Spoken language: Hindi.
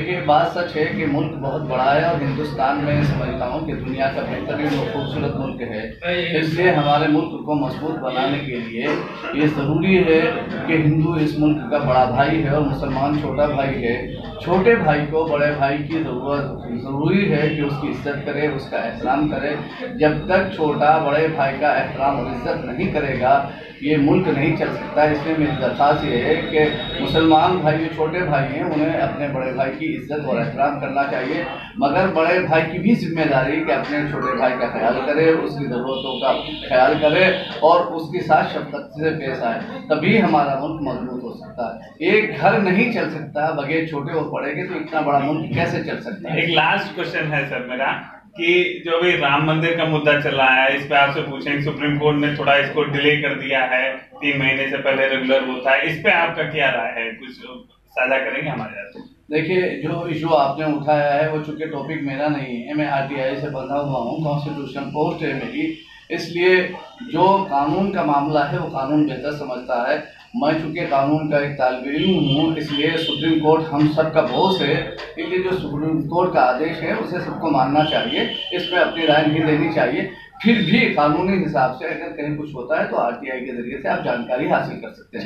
देखिए, बात सच है कि मुल्क बहुत बड़ा है और हिंदुस्तान में समझता हूँ कि दुनिया का बेहतरीन और खूबसूरत मुल्क है। इसलिए हमारे मुल्क को मजबूत बनाने के लिए ये ज़रूरी है कि हिंदू इस मुल्क का बड़ा भाई है और मुसलमान छोटा भाई है। छोटे भाई को बड़े भाई की ज़रूरी है कि उसकी इज्जत करे, उसका एहतराम करे। जब तक छोटा बड़े भाई का एहतराम और इज्जत नहीं करेगा, ये मुल्क नहीं चल सकता। इसलिए मेरी दरख्वास्त ये है कि मुसलमान भाई जो छोटे भाई हैं, उन्हें अपने बड़े भाई की इज्जत और एहतराम करना चाहिए, मगर बड़े भाई की भी जिम्मेदारी कि अपने छोटे भाई का ख्याल करे, उसकी ज़रूरतों का ख्याल करे और उसके साथ शफकत से पेश आए। तभी हमारा मुल्क मजबूत हो सकता है। एक घर नहीं चल सकता बगैर छोटे और बड़े के, तो इतना बड़ा मुल्क कैसे चल सकता है। एक लास्ट क्वेश्चन है सर मेरा कि जो भी राम मंदिर का मुद्दा चल रहा है, इस पे आपसे पूछें। सुप्रीम कोर्ट ने थोड़ा इसको डिले कर दिया है, 3 महीने से पहले रेगुलर होता है। इस पे आपका क्या राय है, कुछ साझा करेंगे हमारे साथ? देखिए, जो इशू आपने उठाया है वो चूंकि टॉपिक मेरा नहीं है, मैं आरटीआई से बंधा हुआ हूँ, कॉन्स्टिट्यूशन पोस्ट है मेरी, इसलिए जो कानून का मामला है वो कानून बेहतर समझता है। मैं चूंकि कानून का एक तालिब इल्म हूँ, इसलिए सुप्रीम कोर्ट हम सब का बॉस है। इसलिए जो सुप्रीम कोर्ट का आदेश है उसे सबको मानना चाहिए, इसमें अपनी राय नहीं देनी चाहिए। फिर भी कानूनी हिसाब से अगर कहीं कुछ होता है तो आरटीआई के जरिए से आप जानकारी हासिल कर सकते हैं।